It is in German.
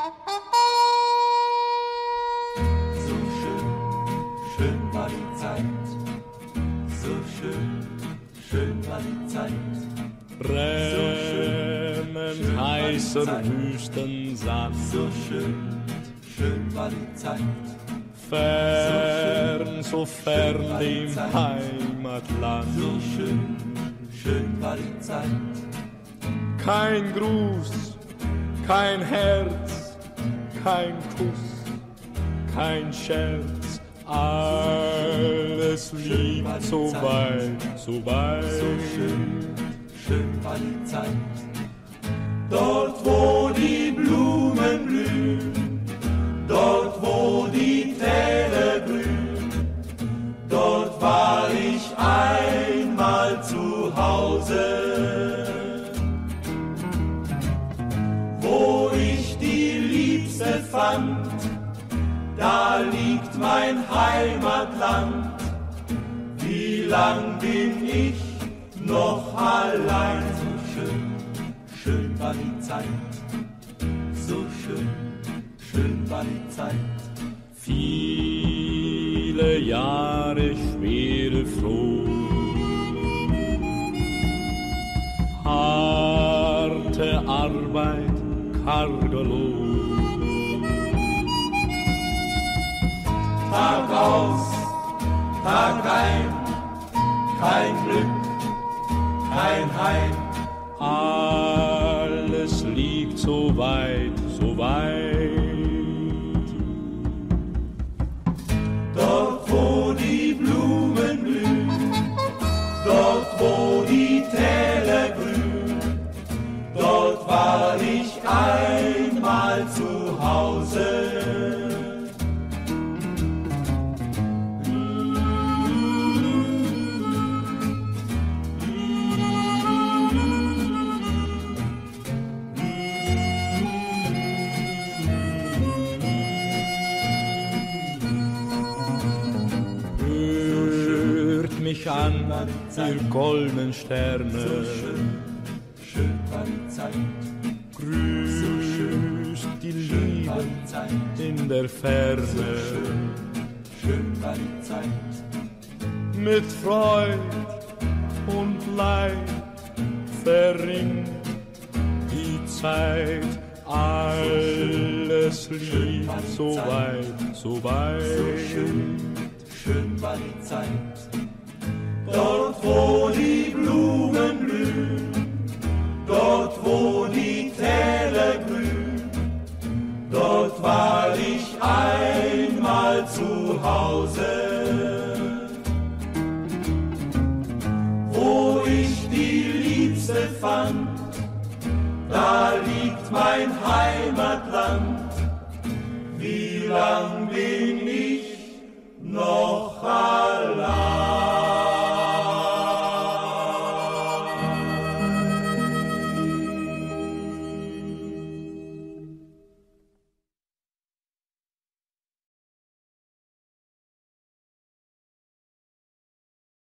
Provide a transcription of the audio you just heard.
So schön, schön war die Zeit. So schön, schön war die Zeit. Brennend heißer Wüstensand. So schön, schön war die Zeit. Fern, so fern dem Heimatland. So schön, schön war die Zeit. Kein Gruß, kein Herz, kein Kuss, kein Scherz. Alles liegt so weit, so weit. So schön, schön war die Zeit. Dort, wo die Blumen blühen, dort, wo die Täler grün, dort war ich einmal zu Hause. Wo ich die Liebste fand, da liegt mein Heimatland. Wie lang bin ich noch allein? So schön, schön war die Zeit. So schön, schön war die Zeit. Viele Jahre schwere Froh, harte Arbeit, karger Lohn. Tag aus, Tag ein, kein Glück, kein Heim. Alles liegt so weit, so weit. Dort, wo die Blumen blühen, dort, wo die Täler grün, dort war ich einmal zu Hause. Mich an, ihr goldenen Sterne. So schön, schön war die Zeit. Grüßt die Liebe in der Ferne. Schön war die Zeit. Mit Freud und Leid verringt die Zeit. Alles liegt so weit, so weit. So schön, schön war die Zeit. Dort, wo die Blumen blühen, dort, wo die Täler grün, dort war ich einmal zu Hause. Wo ich die Liebste fand, da liegt mein Heimatland. Wie lang bin